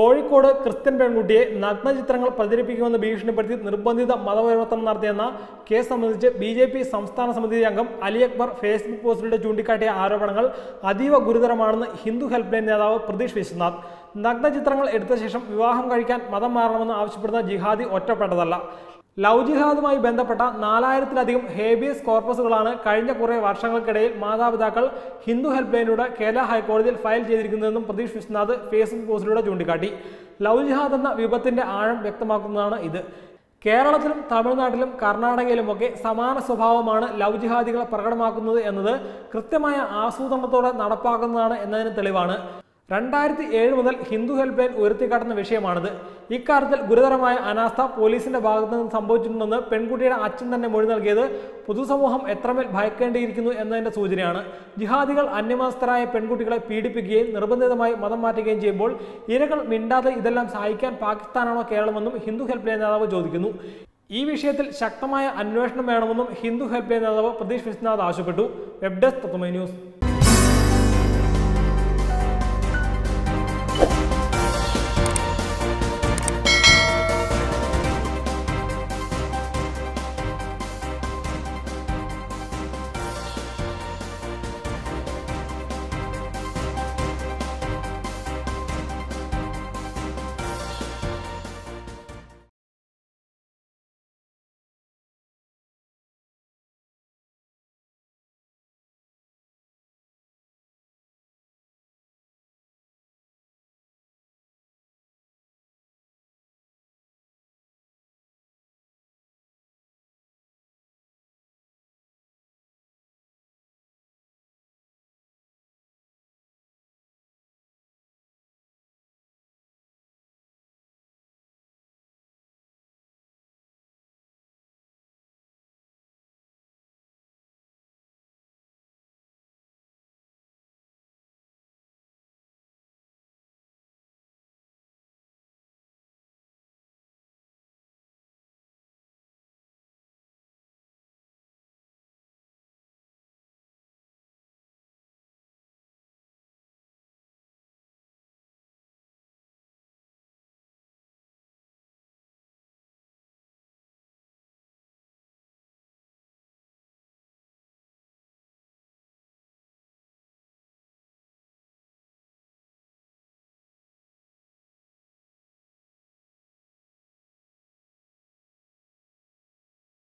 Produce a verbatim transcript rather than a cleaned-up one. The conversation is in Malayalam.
കോഴിക്കോട് ക്രിസ്ത്യൻ പെൺകുട്ടിയെ നഗ്നചിത്രങ്ങൾ പ്രചരിപ്പിക്കുമെന്ന് ഭീഷണിപ്പെടുത്തി നിർബന്ധിത മതപരിവർത്തനം നടത്തിയെന്ന കേസ് സംബന്ധിച്ച് ബി ജെ പി സംസ്ഥാന സമിതി അംഗം അലി അക്ബർ ഫേസ്ബുക്ക് പോസ്റ്റിലൂടെ ചൂണ്ടിക്കാട്ടിയ ആരോപണങ്ങൾ അതീവ ഗുരുതരമാണെന്ന് ഹിന്ദു ഹെൽപ്പ് ലൈൻ നേതാവ് പ്രതീഷ് വിശ്വനാഥ്. നഗ്നചിത്രങ്ങൾ എടുത്ത ശേഷം വിവാഹം കഴിക്കാൻ മതം മാറണമെന്ന് ആവശ്യപ്പെടുന്ന ജിഹാദി ഒറ്റപ്പെട്ടതല്ല. ലവ് ജിഹാദുമായി ബന്ധപ്പെട്ട നാലായിരത്തിലധികം ഹേബിയസ് കോർപ്പസുകളാണ് കഴിഞ്ഞ കുറേ വർഷങ്ങൾക്കിടയിൽ മാതാപിതാക്കൾ ഹിന്ദു ഹെൽപ്പ് ലൈനിലൂടെ കേരള ഹൈക്കോടതിയിൽ ഫയൽ ചെയ്തിരിക്കുന്നതെന്നും പ്രതീഷ് വിശ്വനാഥ് ഫേസ്ബുക്ക് പോസ്റ്റിലൂടെ ചൂണ്ടിക്കാട്ടി. ലവ് ജിഹാദ് എന്ന വിപത്തിന്റെ ആഴം വ്യക്തമാക്കുന്നതാണ് ഇത്. കേരളത്തിലും തമിഴ്നാട്ടിലും കർണാടകയിലുമൊക്കെ സമാന സ്വഭാവമാണ് ലവ് ജിഹാദികൾ പ്രകടമാക്കുന്നത് എന്നത് കൃത്യമായ ആസൂത്രണത്തോടെ നടപ്പാക്കുന്നതാണ് എന്നതിന് തെളിവാണ്. രണ്ടായിരത്തി ഏഴ് മുതൽ ഹിന്ദു ഹെൽപ്പ് ലൈൻ ഉയർത്തിക്കാട്ടുന്ന വിഷയമാണിത്. ഇക്കാര്യത്തിൽ ഗുരുതരമായ അനാസ്ഥ പോലീസിന്റെ ഭാഗത്തു നിന്ന് സംഭവിച്ചിട്ടുണ്ടെന്ന് പെൺകുട്ടിയുടെ അച്ഛൻ തന്നെ മൊഴി നൽകിയത് പൊതുസമൂഹം എത്രമേൽ ഭയക്കേണ്ടിയിരിക്കുന്നു എന്നതിന്റെ സൂചനയാണ്. ജിഹാദികൾ അന്യമതസ്ഥരായ പെൺകുട്ടികളെ പീഡിപ്പിക്കുകയും നിർബന്ധിതമായി മതം മാറ്റുകയും ചെയ്യുമ്പോൾ ഇരകൾ മിണ്ടാതെ ഇതെല്ലാം സഹായിക്കാൻ പാകിസ്ഥാനാണോ കേരളമെന്നും ഹിന്ദു ഹെൽപ്പ് ലൈൻ നേതാവ് ചോദിക്കുന്നു. ഈ വിഷയത്തിൽ ശക്തമായ അന്വേഷണം വേണമെന്നും ഹിന്ദു ഹെൽപ്പ് ലൈൻ നേതാവ് പ്രതീഷ് വിശ്വനാഥ് ആവശ്യപ്പെട്ടു. Web desk Tatwamayi news.